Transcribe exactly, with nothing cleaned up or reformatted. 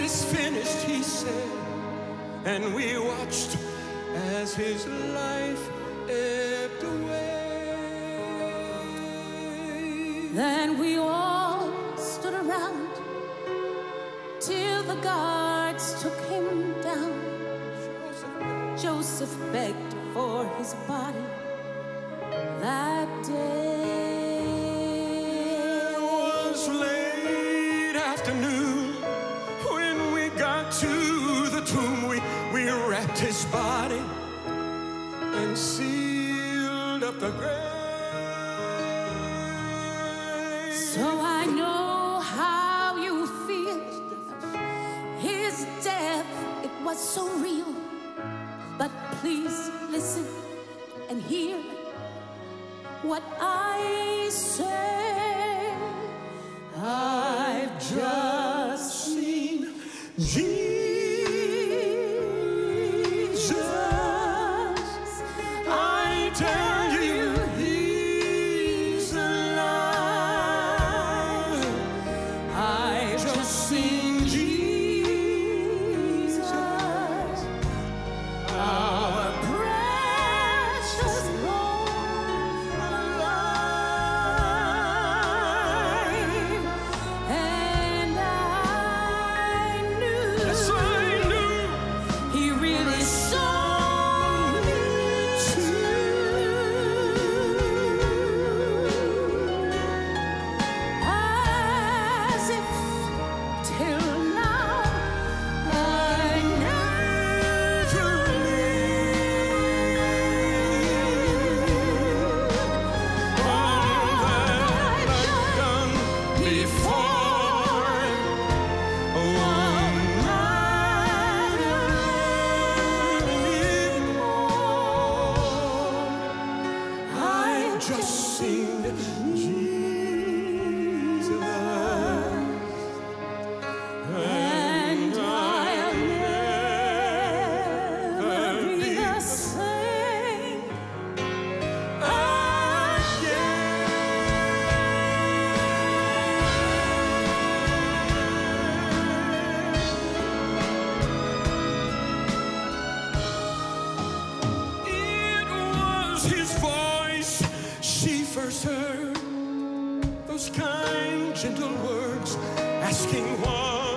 is finished, he said, and we watched as his life ebbed away. Then we all stood around till the guards took him down. Joseph begged for his body that day. It was late afternoon when we got to the tomb. We, we wrapped his body and sealed up the grave. So I know how you feel. His death, it was so real. But please listen and hear what I say. I've just seen Jesus. I tell you, he's alive. I've just seen Jesus, our precious Lord, alive. And I knew, Yes, I knew he really saw me too. As if till now I never knew all that I've done before. One night anymore. I've just seen Jesus, and I'll never be the same It was his voice she first heard, those kind, gentle words asking what